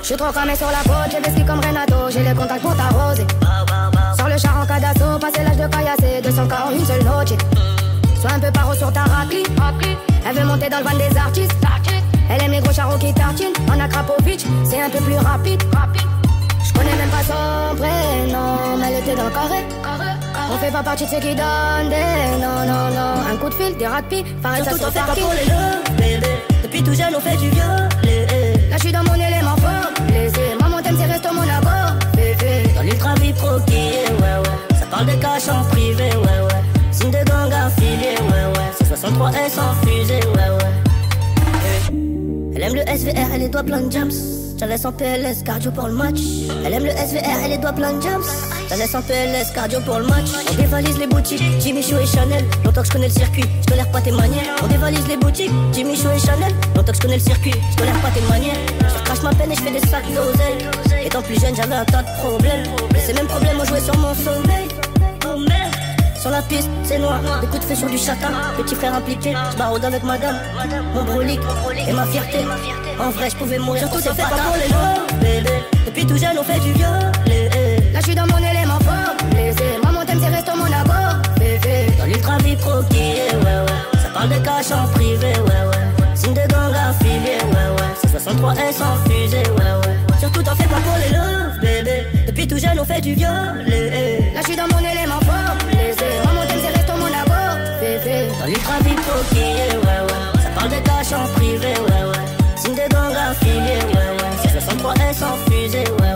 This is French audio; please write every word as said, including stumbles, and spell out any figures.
J'suis trop cramé sur la côte, j'ai des skis comme Renato, j'ai les contacts pour t'arroser. Sur le char en cas d'assaut, passé l'âge de caillassé, deux cents cas en une seule noche. Sois un peu paro sur ta raclie. Elle veut monter dans le van des artistes. Elle aime les gros charros qui tartinent. En Akrapovic, c'est un peu plus rapide. J'connais même pas son prénom, mais elle était dans le carré. On fait pas partie de ceux qui donnent des non, non, non. Un coup de fil, des rapides, pareil ça se fait pas pour les jeux, bébé. Depuis tout jeune on fait du violet. Là j'suis dans mon élément fort, laissez. Maman t'aime c'est resto Monaco, bébé. Dans l'ultra vie croquillé, ouais ouais. Ça parle de cash en privé, ouais ouais. Signe de gang affilié, ouais ouais. C'est soixante-trois S en fusée, ouais ouais. Elle aime le S V R, elle les doigts plein de jams. Je la laisse en P L S, cardio pour le match. Elle aime le S V R, elle les doigts plein de jams. Je la laisse en P L S, cardio pour le match. On dévalise les boutiques, Jimmy Choo et Chanel. Longtemps que je connais le circuit, je tolère pas tes manières. On dévalise les boutiques, Jimmy Choo et Chanel. Longtemps que je connais le circuit, je tolère pas tes manières. Je crache ma peine et je fais des sacs d'oseille. Étant plus jeune, j'avais un tas de problèmes. Et ces mêmes problèmes ont joué sur mon sommeil. Oh merde. Sur la piste, c'est noir, des coups de feu sur du châtain. Petit frère impliqué, je baraude avec madame. Mon brolique et ma fierté. En vrai, je pouvais mourir, surtout c'est fait pas pour les mots, bébé. Depuis tout jeune, on fait du violet. Là, je suis dans mon élément fort, laissez. Maman t'aime, c'est resto Monaco, bébé. Dans l'ultra vie croquillé, ouais ouais. Ça parle de cash en privé, ouais ouais. Signe de gang affilié, ouais ouais. C'est soixante-trois S en fusée, ouais ouais. Surtout t'en fais pas pour les love, bébé. Depuis tout jeune, on fait du violet. Là, je suis dans mon élément fort, laissez. Maman t'aime, c'est resto Monaco, bébé. Dans l'ultra vie croquillé, ouais ouais. Ça parle de cash en privé, ouais ouais. Signe de gang affilié, ouais ouais. C'est soixante-trois S en fusée, ouais.